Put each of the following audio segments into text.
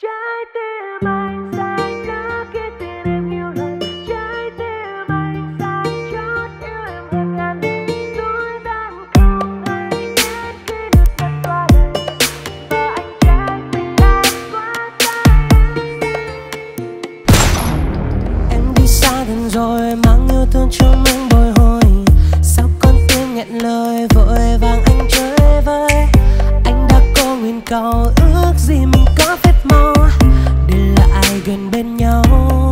Trái tim anh sai đã khi tin em nhiều lần. Trái tim anh sai chót yêu em hơn ngàn lần. Dối gian không hay biết khi nước mắt qua đời. Và anh trách mình đã quá say. Em đi xa gần rồi mang yêu thương trong anh bồi hồi. Sao con tim nghẹn lời vội vàng anh chơi vơi. Anh đã có nguyện cầu ước gì mình có phép màu để lại gần bên nhau.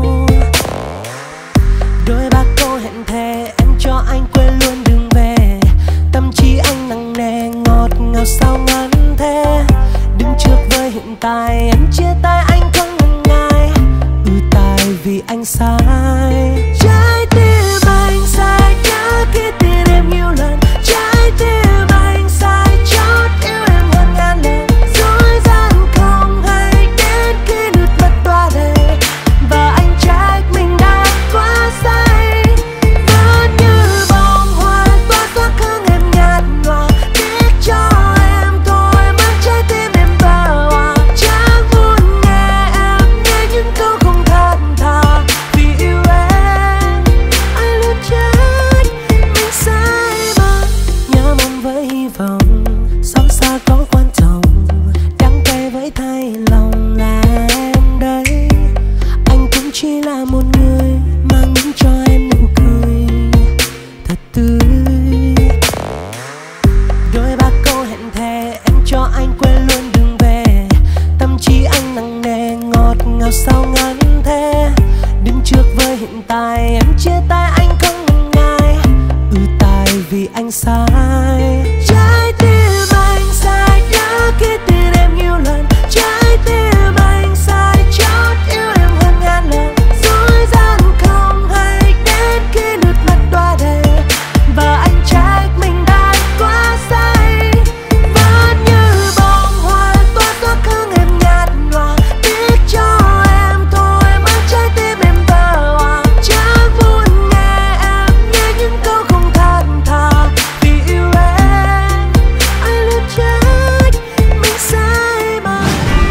Đôi ba câu hẹn thề em cho anh quên luôn đường về. Tâm trí anh nặng nề ngọt ngào sao ngắn thế. Đứng trước với hiện tại em chia tay anh không ngần ngại. Tại vì anh sai. Trái tim anh sai đã khi tin em nhiều lần. Trái tim anh sai chót yêu em hơn ngàn lần. Dối gian không hay đến khi nước mắt toa đầy. Và anh trách mình đã quá say. Vẫn như bông hoa tỏa sắc hương em nhạt nhòa. Tiếc cho em thôi mang trái tim em vào hòa. Chẳng muốn nghe em nghe những câu không thật thà. Vì yêu em anh luôn trách mình sai mà. Nhớ mong với hy vọng xót xa có quan trọng. Đắng cay với thay lòng là em đây. Anh cũng chỉ là một người mang đến cho em nụ cười thật tươi. Đôi ba câu hẹn thề em cho anh quên luôn đường về. Tâm trí anh nặng nề ngọt ngào sao ngắn thế. Đứng trước với hiện tại em chia tay anh không ngần ngại. Tại vì anh sai. Trái tim anh sai đã khi tin em nhiều lần. Trái tim anh sai chót yêu em hơn ngàn lần. Dối gian không hay đến khi nước mắt toa đầy. Và anh trách mình đã quá say. Vẫn như bông hoa tỏa sắc hương em nhạt nhòa. Tiếc cho em thôi mang trái tim em vào hòa. Chẳng muốn nghe em nghe những câu không thật thà. Vì yêu em anh luôn trách mình sai mà.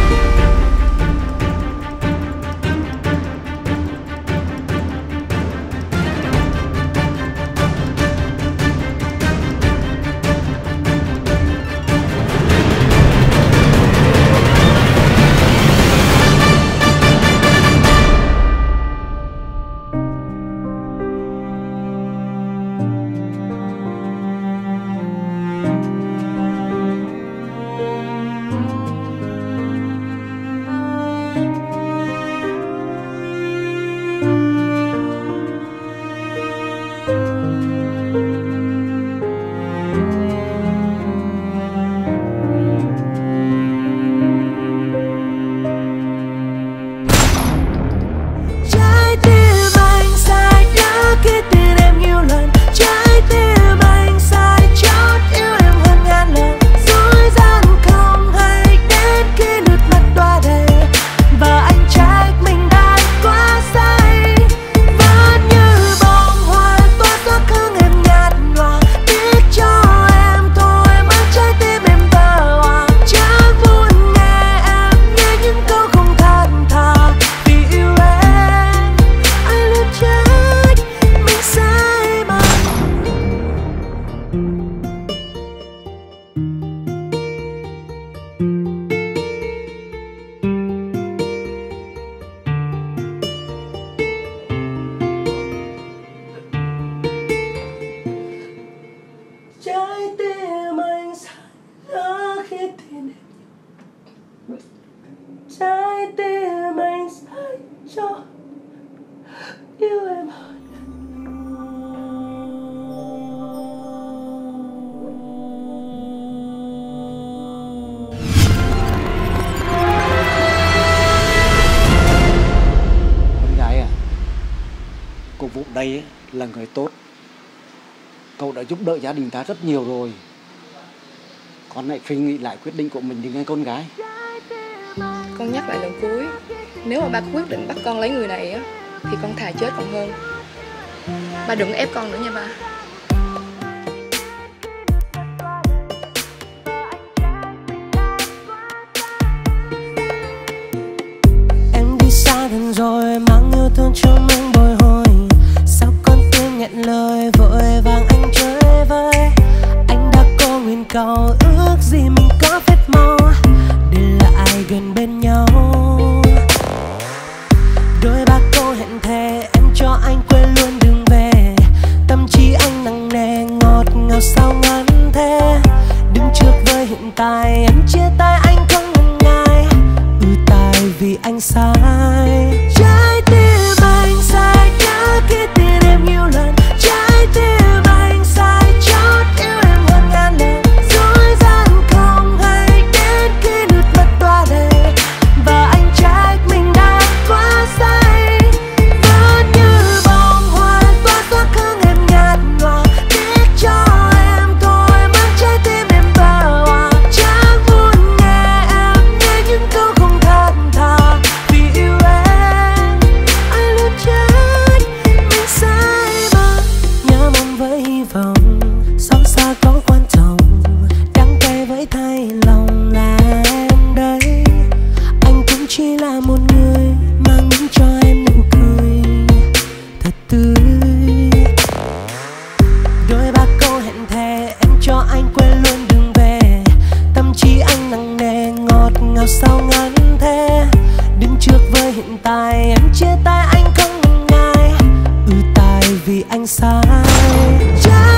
Trái tim anh sai đã khi tin em nhiều lần. Trái tim anh sai chót yêu em hơn ngàn lần. Dối gian không hay đến khi nước mắt toa đầy. Và anh trách mình đã quá say. Vẫn như bông hoa tỏa sắc hương em nhạt nhòa. Tiếc cho em thôi mang trái tim em vào hòa. Chẳng muốn nghe em nghe những câu không thật thà. Vì yêu em anh luôn trách mình sai mà. Trái tim anh sai đã khi tin em. Trái tim anh sai cho yêu em hơn. Con gái à, cô Vũ đây ấy, là người tốt. Cậu đã giúp đỡ gia đình ta rất nhiều rồi. Con hãy suy nghĩ lại quyết định của mình đi nghe con gái. Con nhắc lại lần cuối, nếu mà ba quyết định bắt con lấy người này á thì con thà chết còn hơn. Ba đừng ép con nữa nha ba. anh sai. Trái